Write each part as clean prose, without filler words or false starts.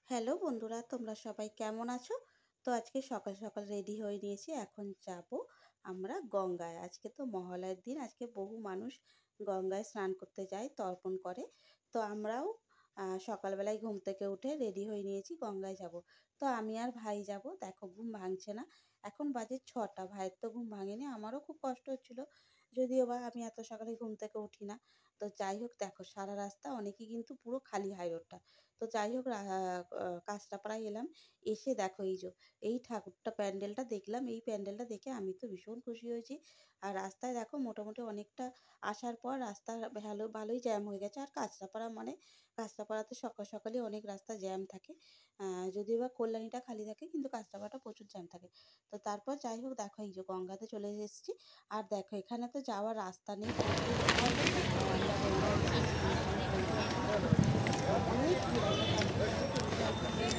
Hello বন্ধুরা, তোমরা সবাই কেমন আছো? তো আজকে সকাল সকাল রেডি হয়ে নিয়েছি। এখন যাব আমরা গঙ্গায়। আজকে তো মহালয়ার দিন। আজকে বহু মানুষ গঙ্গায় স্নান করতে যায়, তর্পণ করে। তো আমরাও সকালবেলায় ঘুম থেকে উঠে রেডি হয়ে নিয়েছি, গঙ্গায় যাব। তো আমি আর ভাই যাব। দেখো ঘুম ভাঙছে না। এখন বাজে ৬টা। ভাইয়ের তো ঘুম ভাঙেনি, আমারও খুব কষ্ট হচ্ছিল। যদিও বা আমি এত সকালে ঘুম থেকে উঠি না। তো যাই হোক, দেখো সারা রাস্তা অনেকেই কিন্তু পুরো খালি হাই রোডটা। তো যাই হোক কাঁচরাপাড়ায় এলাম। এসে দেখো এই ঠাকুরটা প্যান্ডেলটা দেখলাম। এই প্যান্ডেলটা দেখে আমি তো ভীষণ খুশি হয়েছি। আর রাস্তায় দেখো মোটামুটি অনেকটা আসার পর রাস্তা ভালোই জ্যাম হয়ে গেছে। আর কাঁচরাপাড়া মানে কাঁচরাপাড়াতে সকাল সকালই অনেক রাস্তা জ্যাম থাকে। যদিও বা কল্যাণীটা খালি থাকে, কিন্তু কাঁচরাপাড়াটা প্রচুর জ্যাম থাকে। তো তারপর যাই হোক, দেখো গঙ্গাতে চলে এসেছি। আর দেখো এখানে তো যাওয়ার রাস্তা নেই, প্রচুর আমরা গঙ্গায় এসে স্নান টান করলাম। অনেক ভিড়, আমরা কমপ্লিট তো চলে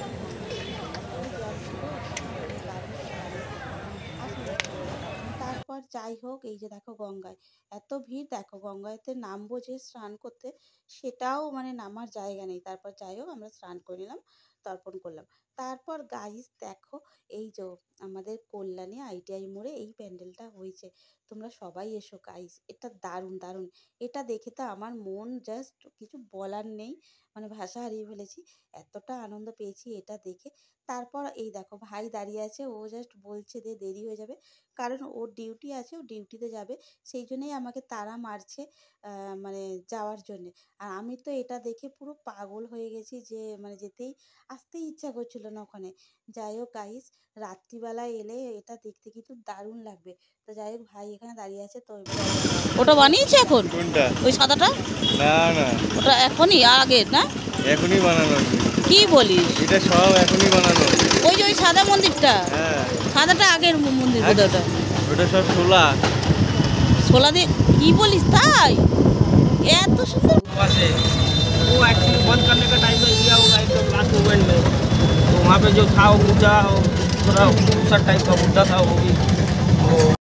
এতটাই জ্যাম ছিল, মানে গাড়ি গাড়ি আসেনি। তারপর যাই হোক, এই যে দেখো গঙ্গায় এত ভিড়, দেখো গঙ্গাতে নামবো যে স্নান করতে, সেটাও মানে নামার জায়গা নেই। তারপর যাই হোক আমরা স্নান করে নিলাম, তর্পণ করলাম। তারপর গাইস দেখো, এই যে আমাদের কল্যাণী আইটিআই মোড়ে এই প্যান্ডেলটা হয়েছে। তোমরা সবাই এসো গাইস, এটা দারুণ দারুণ। এটা দেখে তো আমার মন জাস্ট কিছু বলার নেই, মানে ভাষা হারিয়ে ফেলেছি। এতটা আনন্দ পেয়েছি এটা দেখে। তারপর এই দেখো ভাই দাঁড়িয়ে আছে, ও জাস্ট বলছে যে দেরি হয়ে যাবে, কারণ ওর ডিউটি আছে, ও ডিউটিতে যাবে। সেই জন্যই আমাকে তাড়া মারছে মানে যাওয়ার জন্যে। আর আমি তো এটা দেখে পুরো পাগল হয়ে গেছি, যে মানে আসতেই ইচ্ছা করছিল না ওখানে। যাই হোক গাইস, রাত্রিবেলায় এলে এটা দেখতে কিন্তু দারুণ লাগবে। তো যাই হোক ভাই এখানে দাঁড়িয়ে আছে, তো এবার ওটা বানিয়েছে এখন? কোনটা? ওই সাদাটা? না না, ওটা এখনই আগের না? এখনই বানানো। কি বলিস? এটা সব এখনই বানানো। ওই যে ওই সাদা মন্দিরটা? হ্যাঁ, সাদাটা আগের মন্দির বোধ হয়। ওটা ওটা সব শোলা। শোলা দিয়ে? কি বলিস তাই? এত সুন্দর। वो एक्चुअली बंद करने का टाइम में दिया होगा एकदम लास्ट मोमेंट में, तो वहाँ पे जो था वो मुद्दा थोड़ा खूबसूरत टाइप का मुद्दा था, वो भी